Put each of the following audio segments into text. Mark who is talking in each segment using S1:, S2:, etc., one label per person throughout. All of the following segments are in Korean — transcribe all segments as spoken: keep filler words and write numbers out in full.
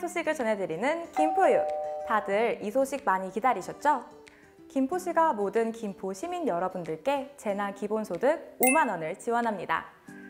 S1: 소식을 전해드리는 김포유! 다들 이 소식 많이 기다리셨죠? 김포시가 모든 김포 시민 여러분들께 재난 기본소득 오만 원을 지원합니다.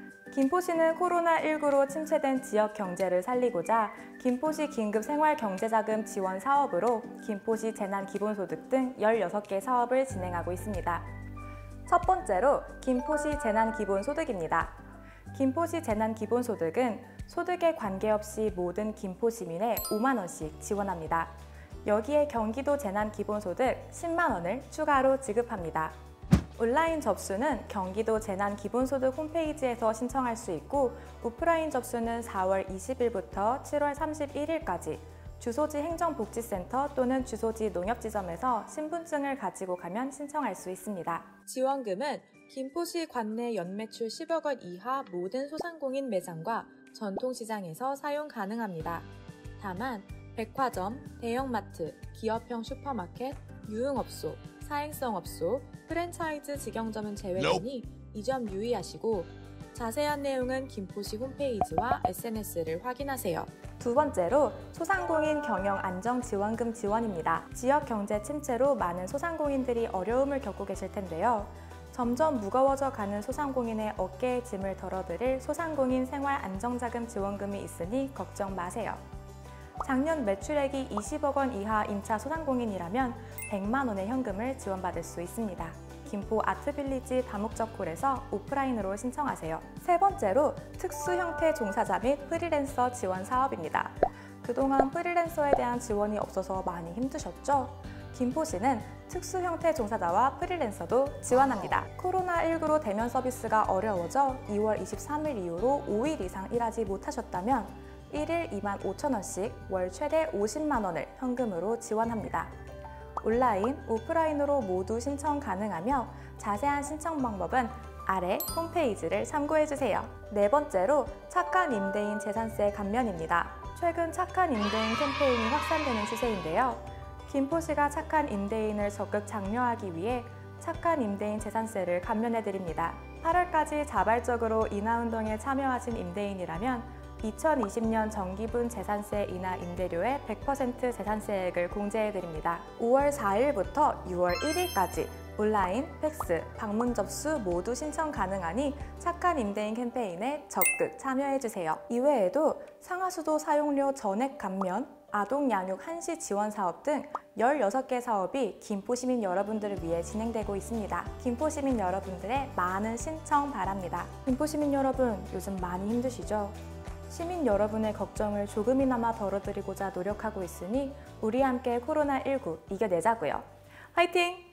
S1: 김포시는 코로나 일구로 침체된 지역 경제를 살리고자 김포시 긴급생활경제자금 지원 사업으로 김포시 재난기본소득 등 열여섯 개 사업을 진행하고 있습니다. 첫 번째로 김포시 재난기본소득입니다. 김포시 재난기본소득은 소득에 관계없이 모든 김포 시민에 오만 원씩 지원합니다. 여기에 경기도 재난기본소득 십만 원을 추가로 지급합니다. 온라인 접수는 경기도 재난기본소득 홈페이지에서 신청할 수 있고 오프라인 접수는 사월 이십일부터 칠월 삼십일일까지 주소지 행정복지센터 또는 주소지 농협지점에서 신분증을 가지고 가면 신청할 수 있습니다. 지원금은 김포시 관내 연매출 십억 원 이하 모든 소상공인 매장과 전통시장에서 사용 가능합니다. 다만 백화점, 대형마트, 기업형 슈퍼마켓, 유흥업소, 사행성업소, 프랜차이즈 직영점은 제외되니 이 점 유의하시고 자세한 내용은 김포시 홈페이지와 에스엔에스를 확인하세요. 두 번째로 소상공인 경영 안정지원금 지원입니다. 지역 경제 침체로 많은 소상공인들이 어려움을 겪고 계실 텐데요. 점점 무거워져 가는 소상공인의 어깨에 짐을 덜어드릴 소상공인 생활안정자금 지원금이 있으니 걱정 마세요. 작년 매출액이 이십억 원 이하 임차 소상공인이라면 백만 원의 현금을 지원받을 수 있습니다. 김포 아트빌리지 다목적홀에서 오프라인으로 신청하세요. 세 번째로 특수 형태 종사자 및 프리랜서 지원 사업입니다. 그동안 프리랜서에 대한 지원이 없어서 많이 힘드셨죠? 김포시는 특수 형태 종사자와 프리랜서도 지원합니다. 코로나 일구로 대면 서비스가 어려워져 이월 이십삼일 이후로 오 일 이상 일하지 못하셨다면 일일 이만 오천 원씩 월 최대 오십만 원을 현금으로 지원합니다. 온라인, 오프라인으로 모두 신청 가능하며 자세한 신청 방법은 아래 홈페이지를 참고해주세요. 네 번째로 착한 임대인 재산세 감면입니다. 최근 착한 임대인 캠페인이 확산되는 추세인데요. 김포시가 착한 임대인을 적극 장려하기 위해 착한 임대인 재산세를 감면해드립니다. 팔월까지 자발적으로 인하운동에 참여하신 임대인이라면 이천이십 년 정기분 재산세 인하 임대료의 백 퍼센트 재산세액을 공제해드립니다. 오월 사일부터 유월 일일까지 온라인, 팩스, 방문 접수 모두 신청 가능하니 착한 임대인 캠페인에 적극 참여해주세요. 이외에도 상하수도 사용료 전액 감면, 아동 양육 한시 지원 사업 등 열여섯 개 사업이 김포 시민 여러분들을 위해 진행되고 있습니다. 김포 시민 여러분들의 많은 신청 바랍니다. 김포 시민 여러분, 요즘 많이 힘드시죠? 시민 여러분의 걱정을 조금이나마 덜어드리고자 노력하고 있으니 우리 함께 코로나 일구 이겨내자고요. 화이팅!